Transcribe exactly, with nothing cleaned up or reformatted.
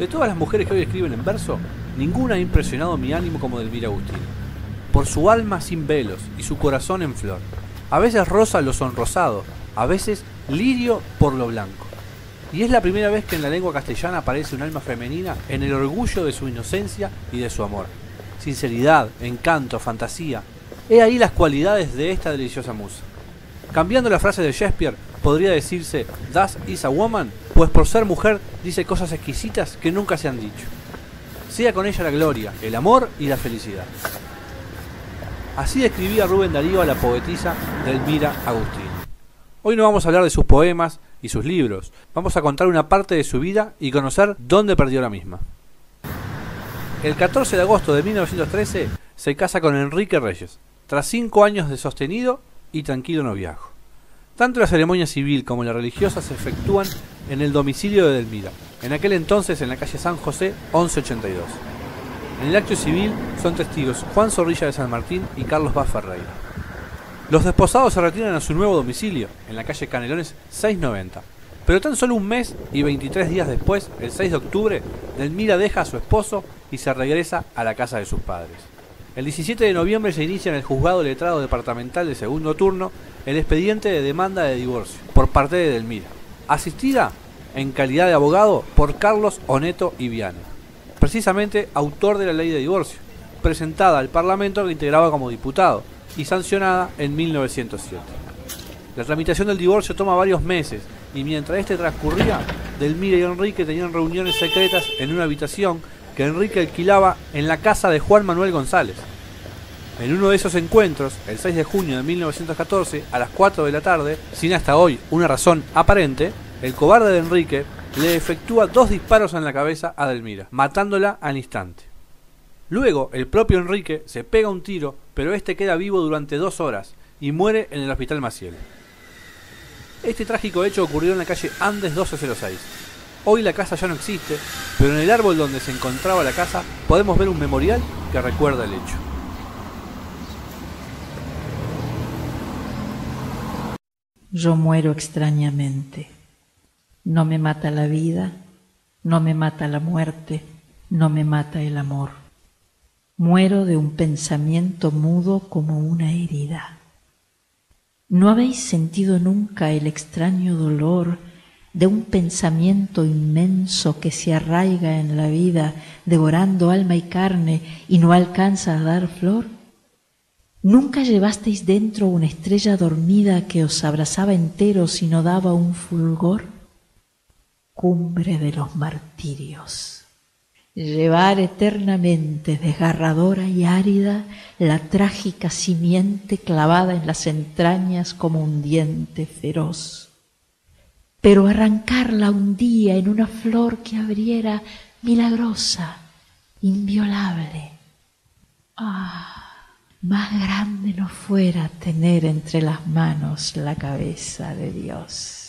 De todas las mujeres que hoy escriben en verso, ninguna ha impresionado mi ánimo como Delmira Agustín. Por su alma sin velos y su corazón en flor. A veces rosa lo sonrosado, a veces lirio por lo blanco. Y es la primera vez que en la lengua castellana aparece un alma femenina en el orgullo de su inocencia y de su amor. Sinceridad, encanto, fantasía. He ahí las cualidades de esta deliciosa musa. Cambiando la frase de Shakespeare, podría decirse "Das is a woman", pues por ser mujer dice cosas exquisitas que nunca se han dicho. Sea con ella la gloria, el amor y la felicidad. Así describía Rubén Darío a la poetisa Delmira Agustín. Hoy no vamos a hablar de sus poemas y sus libros, vamos a contar una parte de su vida y conocer dónde perdió la misma. El catorce de agosto de mil novecientos trece se casa con Enrique Reyes, tras cinco años de sostenido y tranquilo noviazgo. Tanto la ceremonia civil como la religiosa se efectúan en el domicilio de Delmira, en aquel entonces en la calle San José once ochenta y dos. En el acto civil son testigos Juan Zorrilla de San Martín y Carlos Vaz Ferreira. Los desposados se retiran a su nuevo domicilio, en la calle Canelones seiscientos noventa. Pero tan solo un mes y veintitrés días después, el seis de octubre, Delmira deja a su esposo y se regresa a la casa de sus padres. El diecisiete de noviembre se inicia en el Juzgado Letrado Departamental de Segundo Turno el expediente de demanda de divorcio por parte de Delmira, asistida en calidad de abogado por Carlos Oneto y Viana, precisamente autor de la ley de divorcio, presentada al Parlamento que integraba como diputado y sancionada en mil novecientos siete. La tramitación del divorcio toma varios meses y mientras este transcurría, Delmira y Enrique tenían reuniones secretas en una habitación que Enrique alquilaba en la casa de Juan Manuel González. En uno de esos encuentros, el seis de junio de mil novecientos catorce, a las cuatro de la tarde, sin hasta hoy una razón aparente, el cobarde de Enrique le efectúa dos disparos en la cabeza a Delmira, matándola al instante. Luego, el propio Enrique se pega un tiro, pero este queda vivo durante dos horas y muere en el Hospital Maciel. Este trágico hecho ocurrió en la calle Andes doce cero seis. Hoy la casa ya no existe, pero en el árbol donde se encontraba la casa podemos ver un memorial que recuerda el hecho. Yo muero extrañamente. No me mata la vida, no me mata la muerte, no me mata el amor. Muero de un pensamiento mudo como una herida. ¿No habéis sentido nunca el extraño dolor de un pensamiento inmenso que se arraiga en la vida, devorando alma y carne y no alcanza a dar flor? ¿Nunca llevasteis dentro una estrella dormida que os abrazaba enteros y no daba un fulgor? Cumbre de los martirios. Llevar eternamente desgarradora y árida la trágica simiente clavada en las entrañas como un diente feroz. Pero arrancarla un día en una flor que abriera milagrosa, inviolable. Ah, más grande no fuera tener entre las manos la cabeza de Dios.